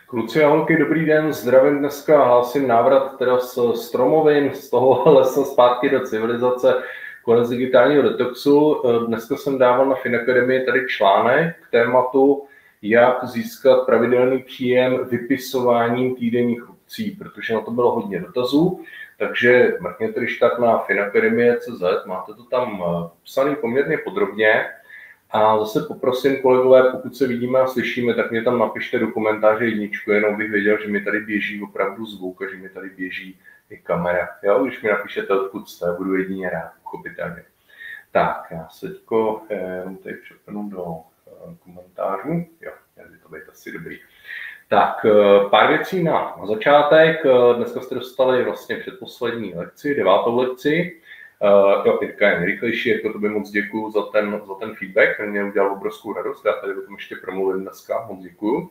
Kluci a holky, dobrý den, zdravím dneska, hlásím návrat teda z stromovin, z toho lesa zpátky do civilizace, konec digitálního detoxu. Dneska jsem dával na Finakademii tady článek k tématu, jak získat pravidelný příjem vypisováním týdenních opcí, protože na to bylo hodně dotazů, takže mrkněte když tak na finakademie.cz, máte to tam psaný poměrně podrobně. A zase poprosím kolegové, pokud se vidíme a slyšíme, tak mě tam napište do komentáře jedničku, jenom bych věděl, že mi tady běží opravdu zvuk a že mi tady běží i kamera. Jo? Když mi napíšete, odkud jste, budu jedině rád, pochopitelně. Tak, já se teďko jenom tady přepnu do komentářů. Jo, měl by to být asi dobrý. Tak, pár věcí na začátek. Dneska jste dostali vlastně předposlední lekci, 9. lekci. Jo, Jirka je nejrychlejší, jako to by moc děkuju za ten feedback, ten mě udělal obrovskou radost, já tady o tom ještě promluvím dneska, moc děkuju.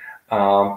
A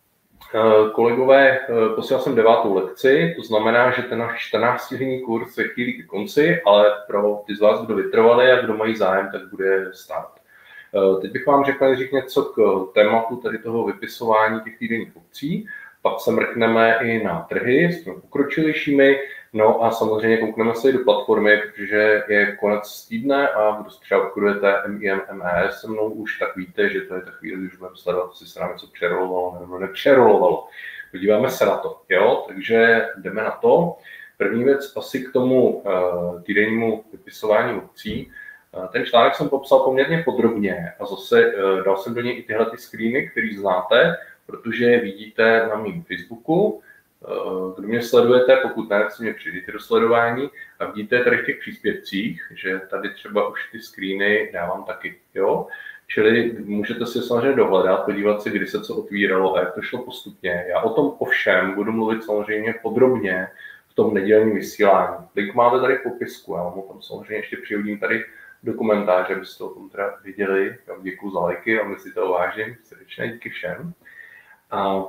kolegové, posílal jsem 9. lekci, to znamená, že ten náš 14denní kurz je chvíli ke konci, ale pro ty z vás, kdo vytrvali a kdo mají zájem, tak bude start. Teď bych vám řekl něco k tématu tady toho vypisování těch týdenních opcí, pak se mrkneme i na trhy s těmi pokročilejšími. No a samozřejmě koukneme se i do platformy, protože je konec týdne a kdo třeba obchodujete MIM, MES se mnou už, tak víte, že to je ta chvíli, když budeme sledovat, jestli se nám něco přerolovalo nebo nepřerolovalo. Podíváme se na to, jo? Takže jdeme na to. První věc asi k tomu týdennímu vypisování opcí. Ten článek jsem popsal poměrně podrobně a zase dal jsem do něj i tyhle screeny, které znáte, protože vidíte na mém Facebooku. Kdo mě sledujete, pokud ne, tak si mě přijděte do sledování a vidíte tady v těch příspěvcích, že tady třeba už ty screeny dávám taky, jo? Čili můžete si samozřejmě dohledat, podívat se, kdy se co otvíralo a jak to šlo postupně. Já o tom ovšem budu mluvit samozřejmě podrobně v tom nedělním vysílání. Link máte tady v popisku, já vám o tom samozřejmě ještě přihodím tady do komentáře, abyste o tom teda viděli. Já vám děkuju za lajky a my si to vážím, srdečně díky všem. A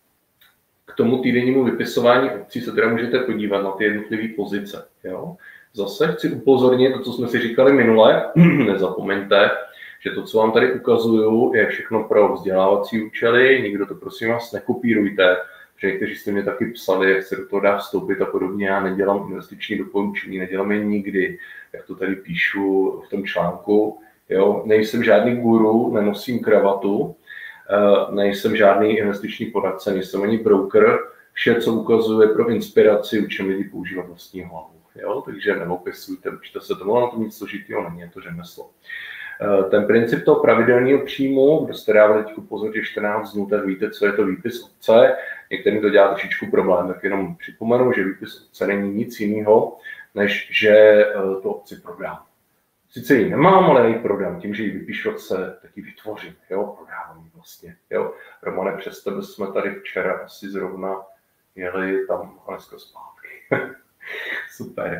k tomu týdennímu vypisování opcí se teda můžete podívat na ty jednotlivé pozice. Jo? Zase chci upozornit to, co jsme si říkali minule, nezapomeňte, že to, co vám tady ukazuju, je všechno pro vzdělávací účely, nikdo to prosím vás nekopírujte, protože někteří jste mě taky psali, jak se do toho dá vstoupit a podobně, já nedělám investiční doporučení, nedělám je nikdy, jak to tady píšu v tom článku. Jo? Nejsem žádný guru, nenosím kravatu, nejsem žádný investiční poradce, nejsem ani broker, vše, co ukazuje pro inspiraci, učím lidi používat vlastní hlavu. Jo? Takže neopisujte, učte se tomu, na to nic složitého není, je to řemeslo. Ten princip toho pravidelného příjmu, kdo jste dávali teď pozor, že 14 dnů, tak víte, co je to výpis opce. Některým to dělá trošičku problém, tak jenom připomenu, že výpis opce není nic jiného, než že to opci prodám. Sice ji nemám, ale ji prodám. Tím, že ji vypíšu, se taky vytvořím. Jo? Prodávám ji vlastně. Jo? Romane, přes tebe jsme tady včera asi zrovna jeli tam dneska zpátky. Super.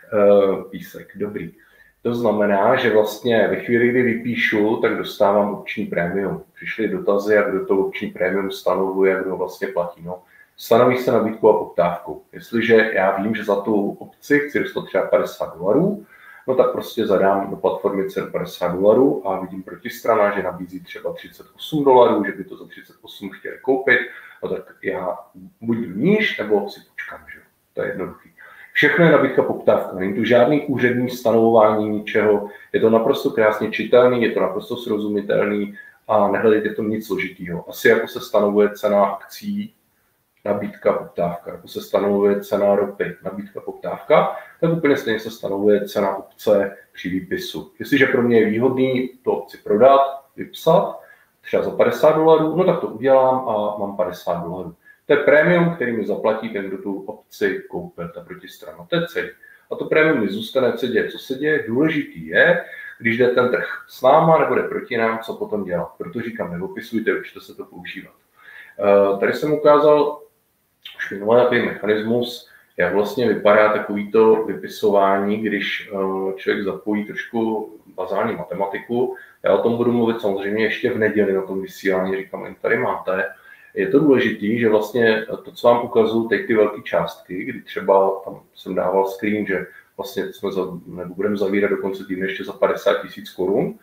Písek, dobrý. To znamená, že vlastně ve chvíli, kdy vypíšu, tak dostávám opční prémium. Přišly dotazy, jak kdo to opční prémium stanovuje, jak kdo vlastně platí. No, stanoví se nabídku a poptávku. Jestliže já vím, že za tu opci chci dostat třeba $50, no tak prostě zadám do platformy cenu $50 a vidím protistrana, že nabízí třeba $38, že by to za 38 chtěli koupit, no tak já buď níž, nebo si počkám, že to je jednoduchý. Všechno je nabídka poptávka, není tu žádný úřední stanovování ničeho, je to naprosto krásně čitelný, je to naprosto srozumitelný a nehledejte v tom nic složitýho. Asi jako se stanovuje cena akcí, nabídka, poptávka, jako se stanovuje cena ropy, nabídka, poptávka, tak úplně stejně se stanovuje cena opce při výpisu. Jestliže pro mě je výhodný to opci prodat, vypsat, třeba za $50, no tak to udělám a mám $50. To je prémium, který mi zaplatí ten, kdo tu opci koupil, ta protistrana. To je celý. A to prémium mi zůstane, co děje, co se děje. Důležitý je, když jde ten trh s náma nebo jde proti nám, co potom dělat. Proto říkám, neopisujte, učte se to používat. Tady jsem ukázal už minulý takový mechanismus, jak vlastně vypadá takovýto vypisování, když člověk zapojí trošku bazální matematiku. Já o tom budu mluvit samozřejmě ještě v neděli na tom vysílání, říkám, jen tady máte. Je to důležitý, že vlastně to, co vám ukazuju, teď ty velké částky, kdy třeba tam jsem dával screen, že vlastně budeme zavírat do konce týdne ještě za 50 000 korun,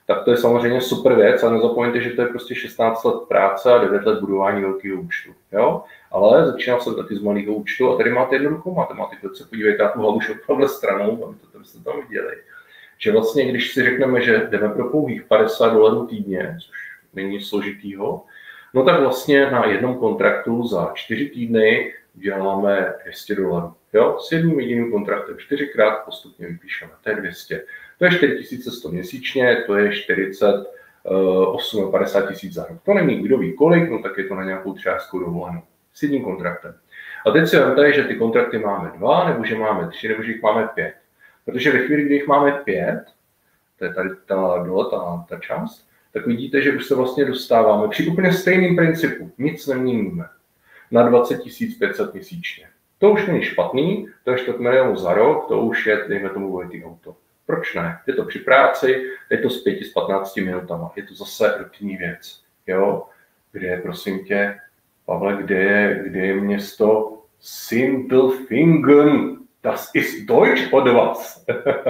tak to je samozřejmě super věc a nezapomeňte, že to je prostě 16 let práce a 9 let budování velkého účtu. Jo? Ale začínal jsem taky z malého účtu a tady máte jednoduchou matematiku. Se podívejte na tu hlavu šoupavle stranou, aby to tam viděli. Že vlastně, když si řekneme, že jdeme pro pouhých $50 týdně, což není složitýho, no tak vlastně na jednom kontraktu za 4 týdny děláme $200. Jo? S jedním jediným kontraktem 4krát postupně vypíšeme, to je 200. To je 4100 měsíčně, to je 50 tisíc za rok. To není kdo ví kolik, no tak je to na nějakou částku dovolenou. S jedním kontraktem. A teď si vemte, že ty kontrakty máme 2, nebo že máme 3, nebo že jich máme 5. Protože ve chvíli, kdy jich máme 5, to je tady ta část, tak vidíte, že už se vlastně dostáváme při úplně stejném principu, nic neměníme, na 20 500 měsíčně. To už není špatný, to je 4 milionů za rok, to už je, dejme tomu, vojitý auto. Proč ne? Je to při práci, je to z 5 z 15 minutama, je to zase rutinní věc. Jo? Kde je, prosím tě, Pavle, kde je město Sindelfingen? Das ist Deutsch od vás.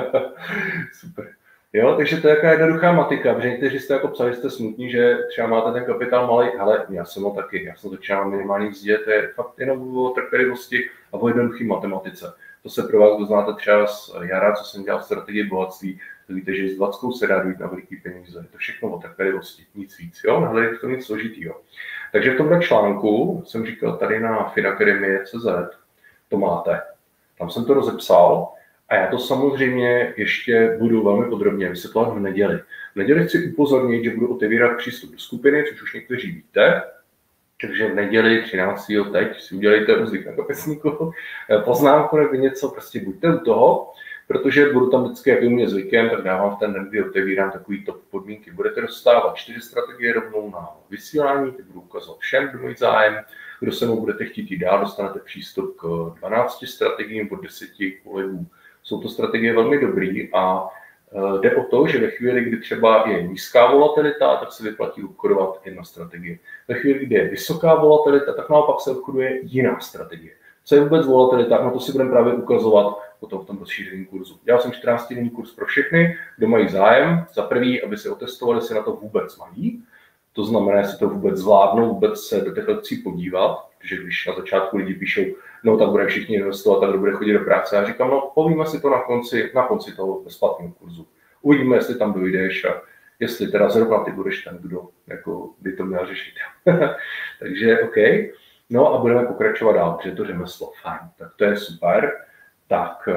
Super. Jo, takže to je taková jednoduchá matika, protože někteří jste jako psali, jste smutní, že třeba máte ten kapitál malý, ale já jsem ho taky, já jsem začínal minimální mzdě, to je fakt jenom o trpělivosti a o jednoduché matematice. To se pro vás, kdo znáte třeba z jara, co jsem dělal strategii bohatství, to víte, že s 20 se dá dojít na veliký peníze. Je to všechno o trpělivosti, nic víc, jo, nehledejte to nic složitýho. Takže v tomhle článku jsem říkal tady na Finacademie.cz, to máte. Tam jsem to rozepsal a já to samozřejmě ještě budu velmi podrobně vysvětlovat v neděli. V neděli chci upozornit, že budu otevírat přístup do skupiny, což už někteří víte. Takže v neděli 13. teď si udělejte uzlík na kapesníku, poznámku nebo něco, prostě buďte u toho, protože budu tam vždycky, jak je mě zvykem, tak dávám v ten den, kdy otevírám takový top podmínky. Budete dostávat 4 strategie rovnou na vysílání, ty budu ukazovat všem, kdo mají zájem. Kdo se mnou budete chtít jít dál, dostanete přístup k 12 strategiím od 10 kolegů. Jsou to strategie velmi dobrý a jde o to, že ve chvíli, kdy třeba je nízká volatilita, tak se vyplatí obchodovat jedna strategie. Ve chvíli, kdy je vysoká volatilita, tak naopak se obchoduje jiná strategie. Co je vůbec volatilita? No to si budeme právě ukazovat potom v tom rozšířeném kurzu. Dělal jsem 14-denní kurz pro všechny, kdo mají zájem. Za prvý, aby se otestovali, si na to vůbec mají. To znamená, jestli to vůbec zvládnou, vůbec se do těch lekcí podívat, protože když na začátku lidi píšou, no tak budeme všichni investovat, tak kdo bude chodit do práce. Já říkám, no povíme si to na konci toho bezplatného kurzu. Uvidíme, jestli tam dojdeš a jestli teda zrovna ty budeš ten, kdo jako by to měl řešit. Takže OK. No a budeme pokračovat dál, protože to řemeslo, fajn, tak to je super. Tak,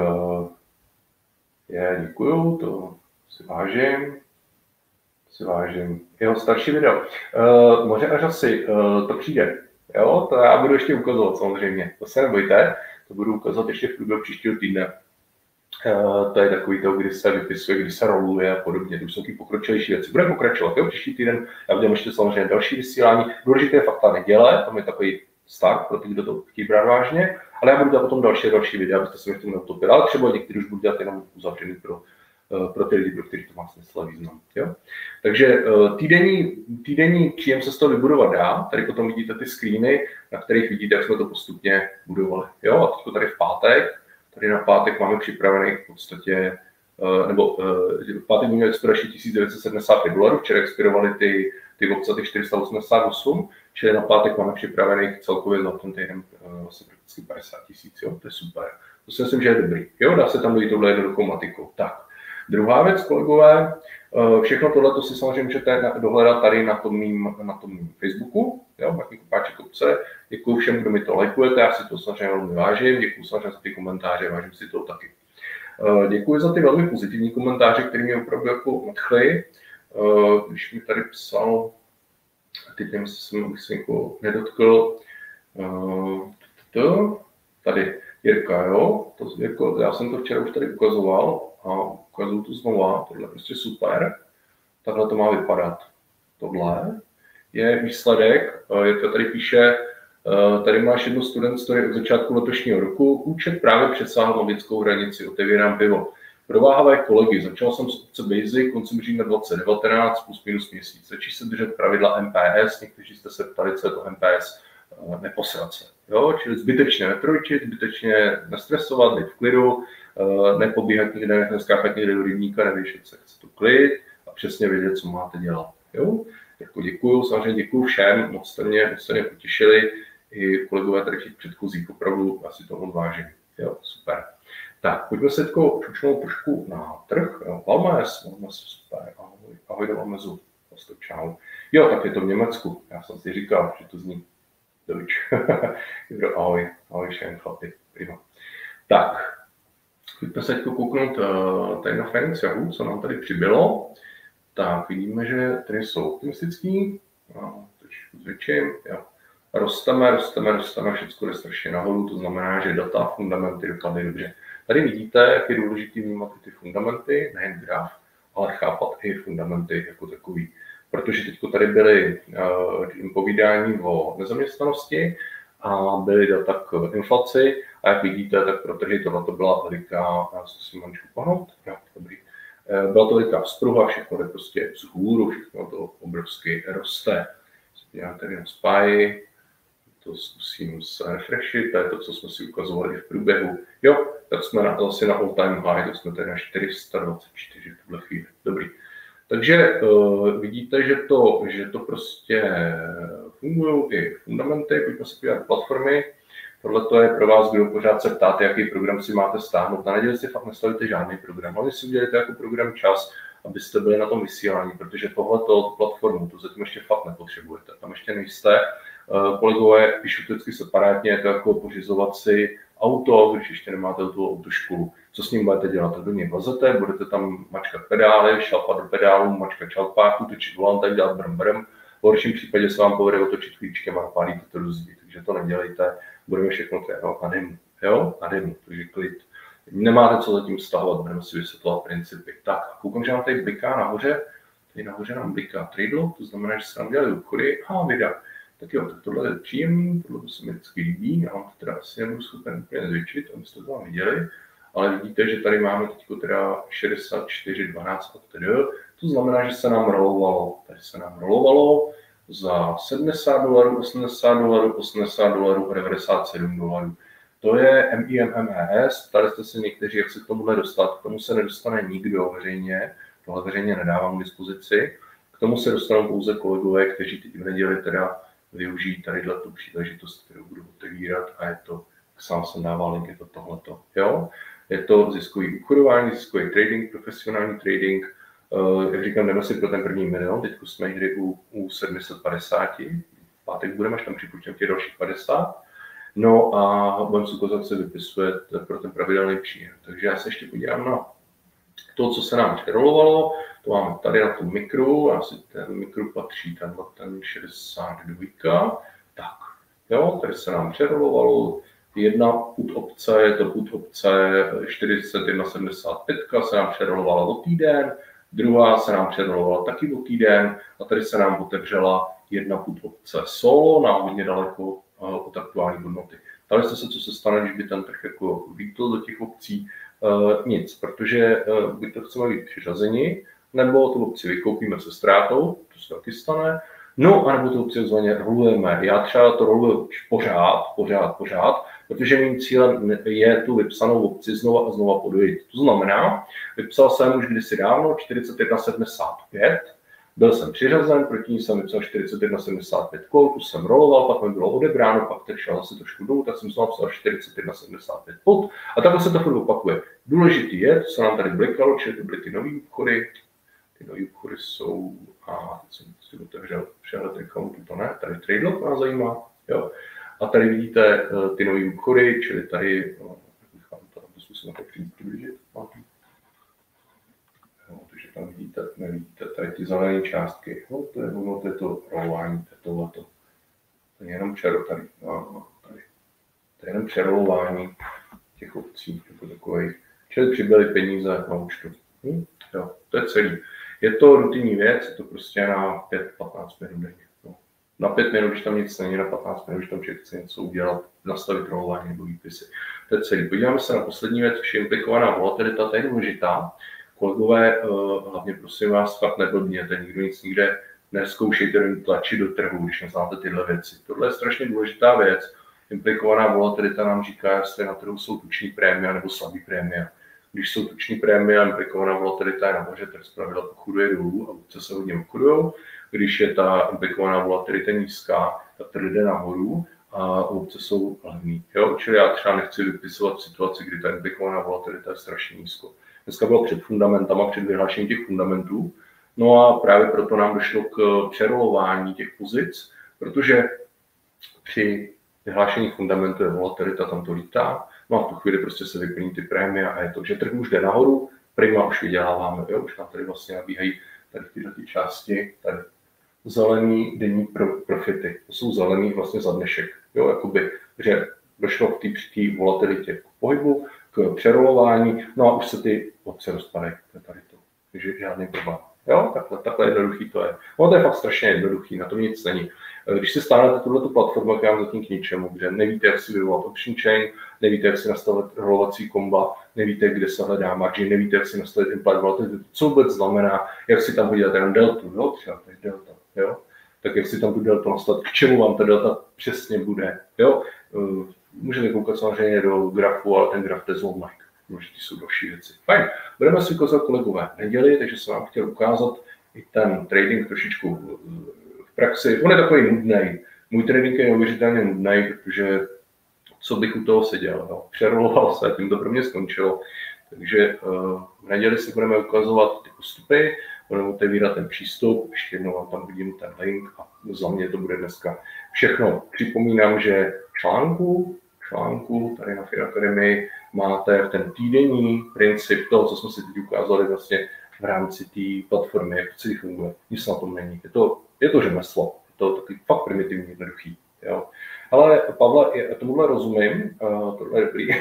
děkuju, to si vážím. Jeho starší video. Moře a řasy, to přijde. Jo, to já budu ještě ukazovat samozřejmě. To se nebojte, to budu ukazovat ještě v průběhu příštího týdne. To je takový to, kdy se vypisuje, kdy se roluje a podobně. To jsou ty pokročilejší věci. Budeme pokračovat, jo, příští týden. Já udělám ještě samozřejmě další vysílání. Důležité je fakt ta neděle, tam je takový start pro ty, kdo to chtějí brát vážně. Ale já budu dělat potom další videa, abyste se mi v tom neutopili. Ale třeba někteří už budu dělat jenom uzavřený pro ty lidi, pro který to má smysl a význam. Jo? Takže týdenní příjem se z toho vybudovat dá. Tady potom vidíte ty screeny, na kterých vidíte, jak jsme to postupně budovali. Jo? A teď tady v pátek, tady na pátek máme připravených v podstatě, v pátek budeme expirační $1975, včera expirovaly ty opce, těch 488, čili na pátek máme připravených celkově za ten týden vlastně prakticky 50 000, jo? To je super. To si myslím, že je dobrý. Jo? Dá se tam dojít touhle jednoduchou matikou. Tak. Druhá věc, kolegové, všechno tohle si samozřejmě můžete dohledat tady na tom mým Facebooku, jo, Martin Kopáček obce. Děkuji všem, kdo mi to lajkujete, já si to samozřejmě velmi vážím, děkuji samozřejmě za ty komentáře, vážím si to taky. Děkuji za ty velmi pozitivní komentáře, které mě opravdu jako nadchly. Když mi tady psal, teď nevím, jestli jsem se někoho nedotkl, tady Jirka, jo, já jsem to včera už tady ukazoval a ukazuju to znova, tohle je prostě super, takhle to má vypadat. Tohle je výsledek, Jirka tady píše, tady máš jednu student story od začátku letošního roku, účet právě přesáhl magickou hranici, otevírám pivo. Pro váhavé kolegy, začal jsem z obce Basic koncem října 2019, plus minus měsíc. Začí se držet pravidla MPS, někteří jste se ptali, co je to MPS, neposrat se. Jo? Čili zbytečně netrojčit, zbytečně nestresovat, být v klidu, nepobíhat nikde, neskákat někde do rybníka, nevěšet se, chce tu klid a přesně vědět, co máte dělat. Jo? Jako děkuju, samozřejmě děkuju všem, moc jste mě potěšili, i kolegové tady těch předchozích, opravdu asi to odvážím. Jo, super. Tak, pojďme se teď čučnout trošku na trh. Valmes, super, ahoj do Valmezu, čau. Jo, tak je to v Německu, já jsem si říkal, že to zní Deutsch. ahoj všem chlapi, prima. Tak, pojďme se teď kouknout tady na Finance Yahoo, co nám tady přibylo. Tak, vidíme, že tady jsou optimistický, trošku zvětším, jo. Rosteme, všechno jde strašně nahoru, to znamená, že data, fundamenty dopadly dobře. Tady vidíte, jak je důležité vnímat ty fundamenty, nejen graf, ale chápat i fundamenty jako takový. Protože teď tady byly povídání o nezaměstnanosti a byly data k inflaci a jak vidíte, tak pro trhy tohle byla veliká, zkusím mančku pohnout, jo, dobrý. Byla to veliká vzpruha, všechno jde prostě vzhůru, všechno to obrovsky roste. Já tady na spáji, to zkusím se refreshit, to je to, co jsme si ukazovali v průběhu. Jo, tak jsme asi na all time high, to jsme tady na 424 v tuhle chvíli. Dobrý. Takže vidíte, že to prostě fungují i fundamenty, pojďme se podívat platformy. Tohle je pro vás, kdo pořád se ptáte, jaký program si máte stáhnout. Na neděli si fakt nestavíte žádný program, ale si udělejte jako program čas, abyste byli na tom vysílání, protože tohleto platformu, to zatím ještě fakt nepotřebujete. Tam ještě nejste. Kolegové píšu vždycky separátně, je to jako pořizovat si auto, když ještě nemáte tu autoškolu. Co s ním budete dělat? Do něj vlezete, budete tam mačkat pedály, šlapat do pedálu, mačkat šalpáku, točit volant, tak dělat brm. V horším případě se vám povede otočit klíčkem a napálíte to do zdi, takže to nedělejte, budeme všechno trénovat na demo. Jo? Na demo, takže klid. Nemáte co zatím stahovat, budeme si vysvětlovat principy. Tak, koukám, že nám tady bliká nahoře, tady nahoře nám bliká Tradelo, to znamená, že se nám dělají obchody a vida. Tak jo, tak tohle je příjemný, tohle se mi vždycky líbí, já vám to teda asi nebudu schopen úplně zvětšit, abyste to tam viděli, ale vidíte, že tady máme teď teda 64,12 a tedy, to znamená, že se nám rolovalo, tady se nám rolovalo za $70, $80, $80 a $97. To je MIMMES, ptali jste se někteří, jak se k tomuhle dostat, k tomu se nedostane nikdo veřejně, tohle veřejně nedávám k dispozici, k tomu se dostanou pouze kolegové, kteří teď v neděli teda využijí tady tu příležitost, kterou budu otevírat a je to, jak sám jsem dával link, je to tohleto. Jo? Je to ziskový obchodování, ziskový trading, profesionální trading. Jak říkám, jdeme si pro ten první milion, teď jsme někdy u 750, v pátek budeme, až tam připočítám těch dalších 50. No a budeme si ukázat, se vypisuje pro ten pravidelný příjem. Takže já se ještě podívám na to, co se nám přerolovalo. To máme tady na tom mikru, asi ten mikru patří ten 62. Tak, jo, tady se nám přerolovalo. Jedna put opce, je to put opce 41,75, se nám přerolovala o týden, druhá se nám přerolovala taky o týden a tady se nám otevřela jedna put opce solo, nám hodně daleko od aktuální hodnoty. Ptali jste se, co se stane, když by ten trh jako vítl do těch opcí. Nic, protože buď to chceme být přiřazeni, nebo tu opci vykoupíme se ztrátou, to se taky stane, no a nebo tu opci zvaně rolujeme. Já třeba to roluju pořád, protože mým cílem je tu vypsanou opci znova a znova podojit. To znamená, vypsal jsem už kdysi dávno 41,75, byl jsem přiřazen, proti ní jsem vypsal 41,75 kol, tu jsem roloval, pak mi bylo odebráno, pak teď šel zase trošku dolů, tak jsem znovu napsal 41,75 put a takhle se to furt opakuje. Důležitý je, co se nám tady blikalo, čili to byly ty nový obchody. Ty nový obchody jsou, a teď jsem si otevřel přehled accountu, to ne, tady Tradelo, to nás zajímá, jo. A tady vidíte ty nový obchody, čili tady, to zkusím tak přiblížit. Takže tam nevidíte tady ty zelené částky. No, to je to rolování, to je tohleto. To je jenom tady. To je jenom přerolování těch opcí jako takových. Čili přibyly peníze na účtu. Jo, to je celý. Je to rutinní věc, je to prostě na 5-15 minut denně. No. Na 5 minut, když tam nic není, na 15 minut, když tam člověk chce něco udělat, nastavit rolování nebo výpisy. To je celý. Podíváme se na poslední věc, což je implikovaná volatilita, to je důležitá. Kolegové, hlavně prosím vás, fakt neblbněte, nikdo nic nikde nezkoušejte tlačit do trhu, když neznáte tyhle věci. Tohle je strašně důležitá věc. Implikovaná volatilita nám říká, jestli na trhu jsou tuční prémia nebo slabý prémia. když jsou tuční prémie a implikovaná volatilita je nahoře, tak zpravidla pochoduje dolů a obce se hodně obchodují. Když je ta implikovaná volatilita nízká, tak to jde nahoru a obce jsou levný. Jo? Čili já třeba nechci vypisovat situaci, kdy ta implikovaná volatilita je strašně nízko. Dneska bylo před fundamentama, před vyhlášením těch fundamentů, no a právě proto nám došlo k přerolování těch pozic, protože při vyhlášení fundamentu je volatilita, tam to lítá, no a v tu chvíli prostě se vyplní ty prémie a je to, že trh už jde nahoru, prima už vyděláváme, jo? Už nám tady vlastně nabíhají tady tyhle části, tady zelený denní profity. To jsou zelený vlastně za dnešek. Jo, jakoby, že došlo k té volatilitě k pohybu, k přerolování, no a už se ty obce rozpadají. Tady to. Takže žádný problém. Jo, takhle jednoduchý to je. No to je fakt strašně jednoduchý, na tom nic není. Když si stáhnete tuto platformu, tak já vám zatím k ničemu, kde nevíte, jak si vyvolat option chain, nevíte, jak si nastavit rolovací komba, nevíte, kde se hledá margin, nevíte, jak si nastavit implied volatility, co vůbec znamená, jak si tam hodíte ten deltu, jo, třeba to je delta, jo, tak jak si tam tu deltu nastavit, k čemu vám ta delta přesně bude, jo. Můžete koukat samozřejmě do grafu, ale ten graf je zlomák. Možná jsou další věci. Fajn, budeme si ukázat kolegové neděli, takže jsem vám chtěl ukázat i ten trading trošičku v praxi. On je takový nudný. Můj trading je neuvěřitelně nudný, protože co bych u toho seděl. No. Přeroloval se, tím to pro mě skončilo. Takže v neděli si budeme ukazovat ty postupy, budeme otevírat ten přístup, ještě jednou vám tam hodím ten link a za mě to bude dneska všechno. Připomínám, že článku tady na Finacademy máte ten týdenní princip toho, co jsme si teď ukázali vlastně v rámci té platformy, jak celý funguje. Nic na tom není. Je to řemeslo, je to takový fakt primitivní, jednoduchý. Jo. Ale Pavle, tomuhle rozumím, tohle je dobrý,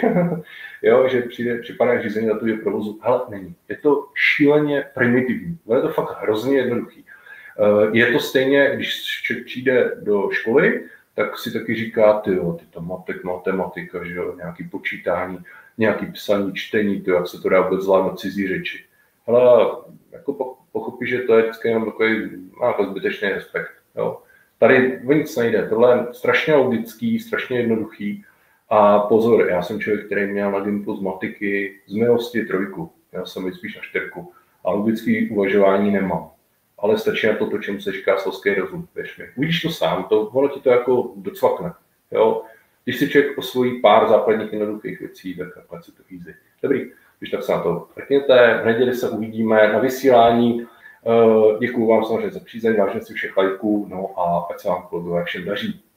jo, že připadá řízení na tu provozu, ale není. Je to šíleně primitivní, je to fakt hrozně jednoduchý. Je to stejně, když člověk přijde do školy, tak si taky říká, ty to matematika, že jo, nějaký počítání, nějaký psaní, čtení, jak se to dá vůbec zvládnout cizí řeči. Ale jako pochopíš, že to je vždycky jenom takový jako zbytečný respekt. Jo. Tady o nic nejde, tohle je strašně logický, strašně jednoduchý. A pozor, já jsem člověk, který měl na Gimplu z matiky z minulosti 3, já jsem být spíš na 4, a logický uvažování nemám. Ale stačí na to, čemu se říká selský rozum, věř mi. Uvidíš to sám, ono ti to jako docvakne. Jo? Když si člověk osvojí pár základních jednoduchých věcí, tak si to easy. Dobrý, když tak se na to mrkněte, v neděli se uvidíme na vysílání. Děkuju vám samozřejmě za přízeň, vážně si všech lajků, no a ať se vám kolegové všem daří.